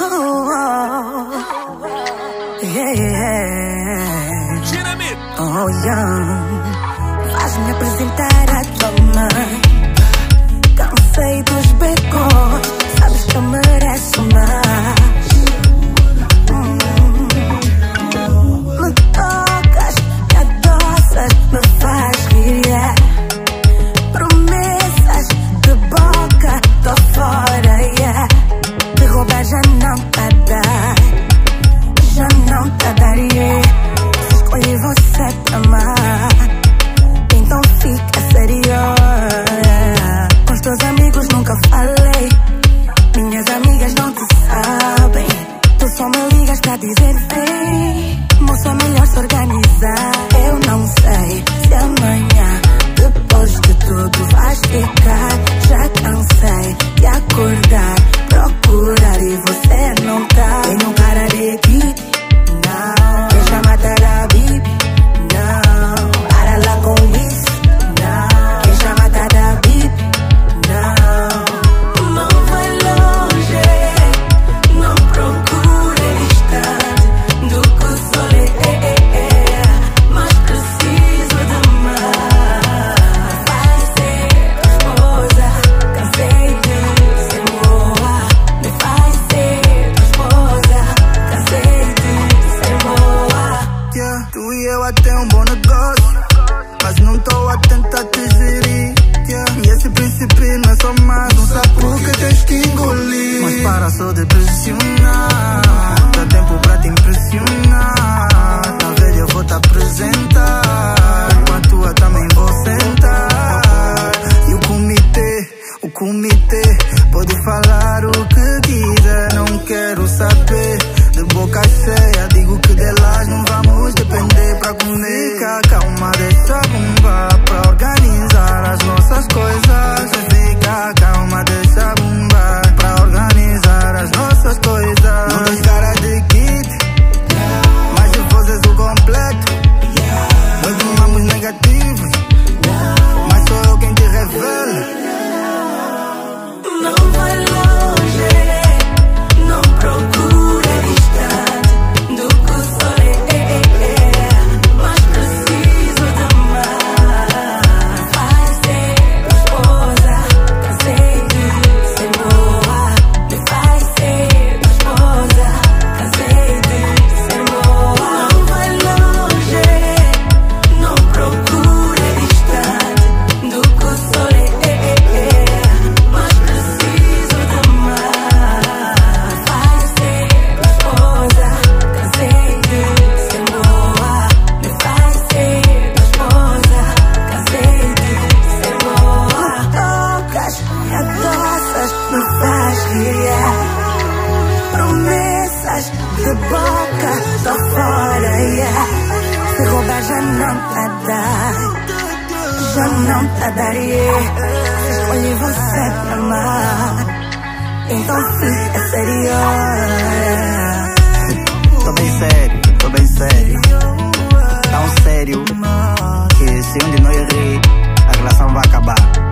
Oh, yeah. Faz-me apresentar a tua mãe. Cansei dos becos, sabes que eu mereço mais. Me tocas, me adoças, me faz rir, yeah. Promessas de boca, tô fora, yeah. De roubar já não tá a dar, já não tá a dar, yeah. Se escolhi você pra amar, então fica sério, yeah. Com os teus amigos nunca falei, minhas amigas não te sabem. Tu só me ligas pra dizer vem, moça, é melhor se organizar. Eu não sei se amanhã, depois de tudo, vais ficar. Já cansei de acordar, procurar e você não tá. Tenho cara de equipe, não. Deixa matar a bibi, não. Para lá com isso, não. Deixa matar a bibi, não. Não vai longe, não procure distante do que o sol é, mas preciso de mais. Vai ser tua esposa, cansei de ser boa. Me faz ser tua esposa, cansei de ser boa. Yeah, tu e eu até um bom negócio, mas não tô a tentar te gerir, yeah. E esse príncipe não é só mais um sapo que tens que engolir. Mas para só de pressionar, dá tempo pra te impressionar. Na velha eu vou te apresentar, com a tua também vou sentar. E o comitê pode falar o que quiser, não quero saber. De boca cheia digo que delas não vamos depender pra comer. Fica calma, deixa bombar pra organizar as nossas coisas. Fica calma, deixa bombar pra organizar as nossas coisas. Não tens cara de kid, mas se fosses o completo. Nós não vamos negativos, mas sou eu quem te revela. Não vai longe, não procura distante do que o sol é, mas preciso de mais. Vai ser tua esposa, cansei de ser boa. Me faz ser tua esposa, cansei de ser boa. Não vai longe, não procura distante do que o sol é, mas preciso de mais. Vai ser tua esposa, cansei de ser boa. Me faz ser tua esposa, cansei de ser boa. Me tocas, me adoças, me faz rir, yeah. Promessas de boca, tô fora, yeah. Se roubar já não tá a dar, já não tá a dar, yeah. Se escolhi você pra amar, então fica sério, yeah. Tô bem sério, tão sério que se um de nós rir, a relação vai acabar.